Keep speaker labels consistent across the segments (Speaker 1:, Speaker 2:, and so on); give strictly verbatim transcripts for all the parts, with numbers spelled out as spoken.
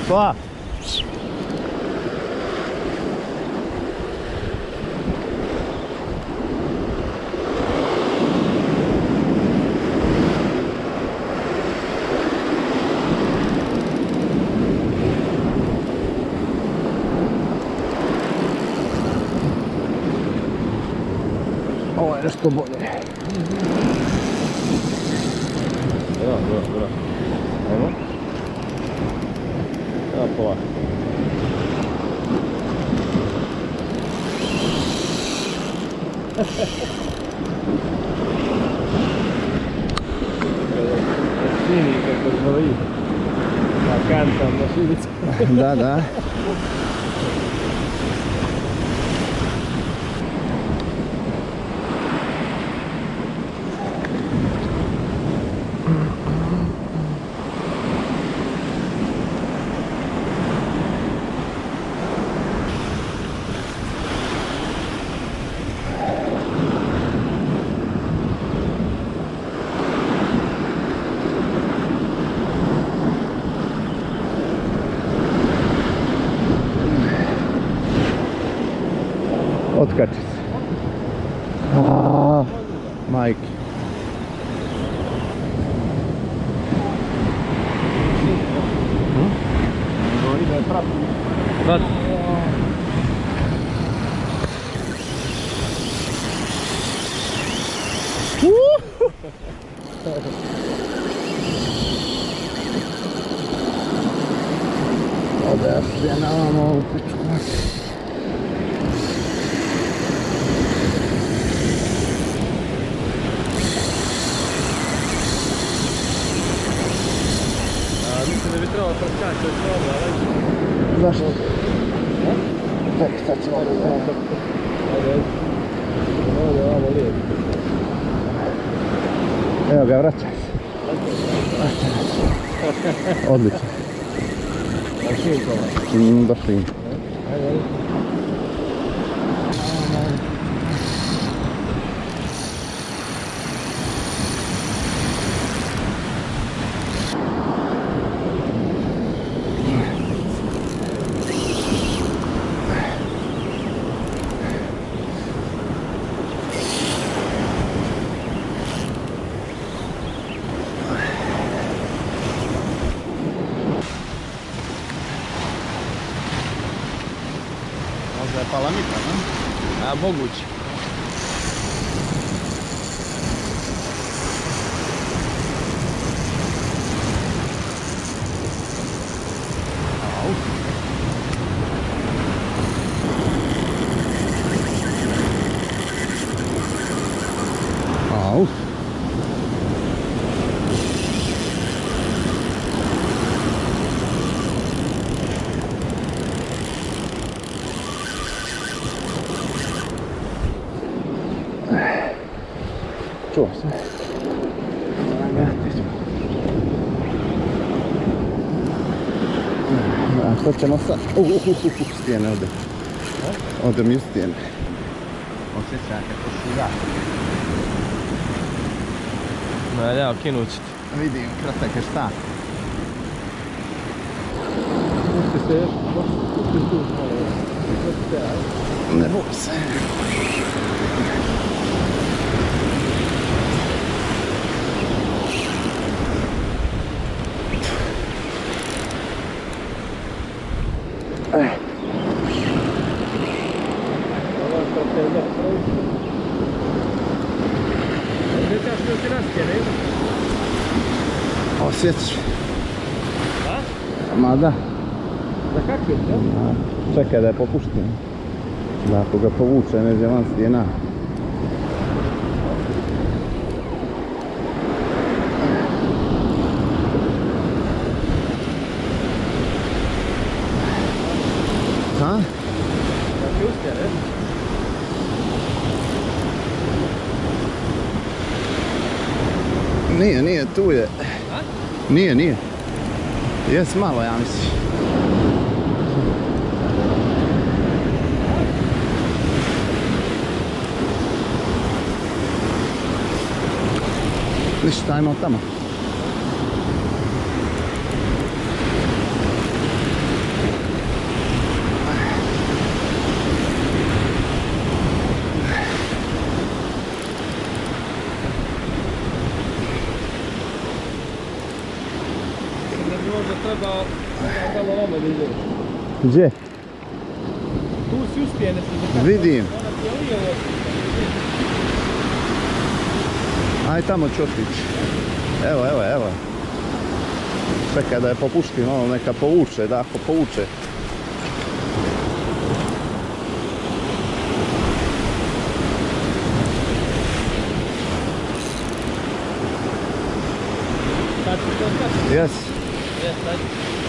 Speaker 1: Pa! Ovo je nešto bolje. Bravo, bravo, bravo. Ajmo. Evo polako. Sini kako zvoji. Na kantam na šilicu. Da, da. Otkači se. Aaaa, majke. Prat. Ovdje ja se navamo ovu pičku.
Speaker 2: Ne bi trebalo proskačati od toga, ali...
Speaker 1: Zašto? Čekaj, sad ćemo ovdje da...
Speaker 2: Ajde, ovdje je ovamo lijepo.
Speaker 1: Evo ga, vraćaj se. Vraćaj se. Odlično.
Speaker 2: A šinkova?
Speaker 1: Mm, baš fin.
Speaker 2: Ajde, ajde.
Speaker 1: Možda je palamita, ne?
Speaker 2: A, moguće.
Speaker 1: Au. Au. Čuo se. A što ćemo sad? Uh, uh, uh, uh, stijene ode. Ode mi u stijene. Osjećam kako si ja.
Speaker 2: Ne, evo, kinut ću ti.
Speaker 1: Vidim, kratak je šta.
Speaker 2: Pusti se još, pusti tu malo. Pusti se, ajde.
Speaker 1: Ne boj se. Osjećaš?
Speaker 2: Da?
Speaker 1: Ma da.
Speaker 2: Da kako je, ja?
Speaker 1: Čekaj da je popušten. Da ako ga povuče neđe van stijena. Ha?
Speaker 2: Da će uspije, ne?
Speaker 1: Nije, nije, tu je.
Speaker 2: A?
Speaker 1: Nije, nije. Jes malo, ja mislim. Ništa, ajmo tamo.
Speaker 2: trebao samo ovome da ideš.
Speaker 1: Gdje?
Speaker 2: Tu si uspijene se.
Speaker 1: Vidim.
Speaker 2: Ona ti je lijevo.
Speaker 1: Aj tamo ću otići. Evo, evo, evo. Čekaj da je popuštim, ono neka povuče, da ako povuče.
Speaker 2: Sad ću to skaći?
Speaker 1: Jes.
Speaker 2: Jes, sad.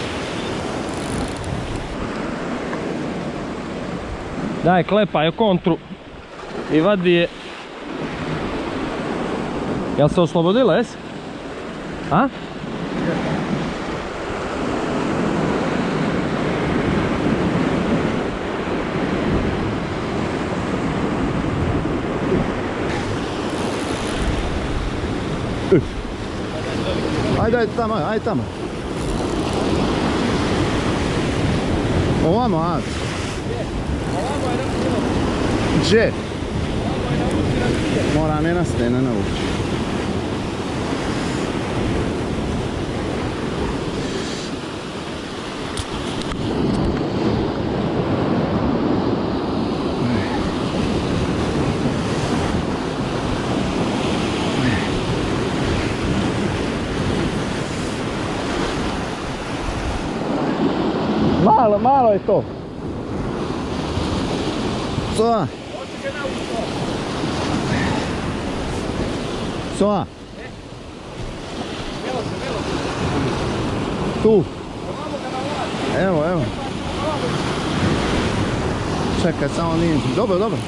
Speaker 2: Daj, klepaj u kontru i vadi je. Jel se oslobodila, jes? A?
Speaker 1: Ajde, ajde tamo, ajde tamo. Ovamo, a?
Speaker 2: Ovamo je na puno.
Speaker 1: Gdje?
Speaker 2: Ovamo je na uči na prije.
Speaker 1: Moram je na stene navući. Malo, malo je to. Soa. Soa. Tu. Evo, evo. Čekaj, samo nije. Dobro, dobro.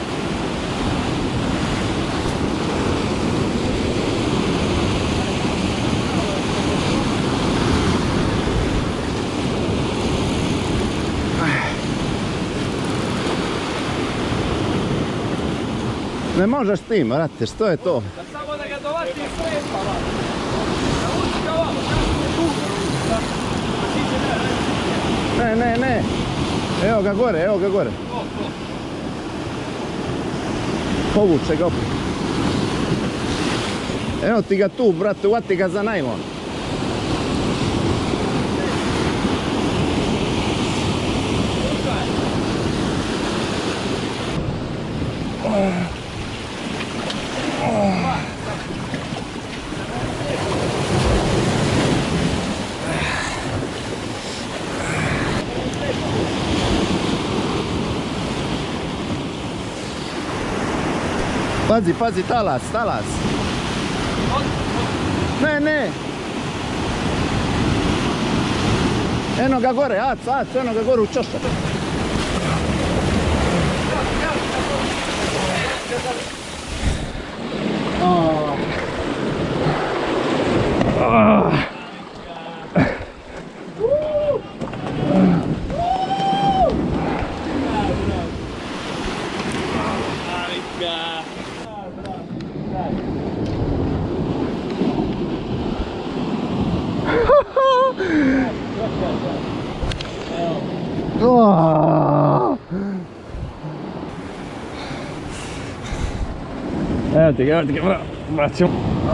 Speaker 1: Ne možeš tim, brate, što je to?
Speaker 2: Da samo da ga dovati iz sredstva, va. Nauči ga ovamo, kako je tu.
Speaker 1: Ne, ne, ne. Evo ga gore, evo ga gore. Povuče ga opet. Evo ti ga tu, brate, uvati ga za najlon. Pazi, pazi, talas, talas. Ne, ne. Eno ga gore, ac, ac, eno ga gore u čošak. Oh. Oh. Evo ti ga, evo ti ga, braću.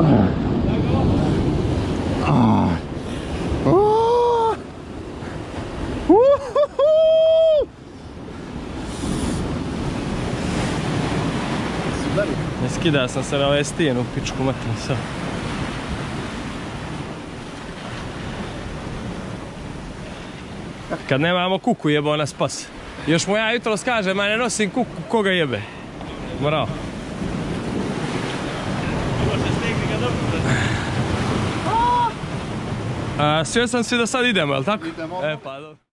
Speaker 1: Ne skida sam se na ovaj stijen u pičku matinu sad. Kad nemamo kuku jebo nas spas. Još mu ja jutros kažem, ma ne nosim kuku, koga jebe. Morao. Svjestan si da sad idemo, jel tako? Idemo.
Speaker 2: E pa dobro.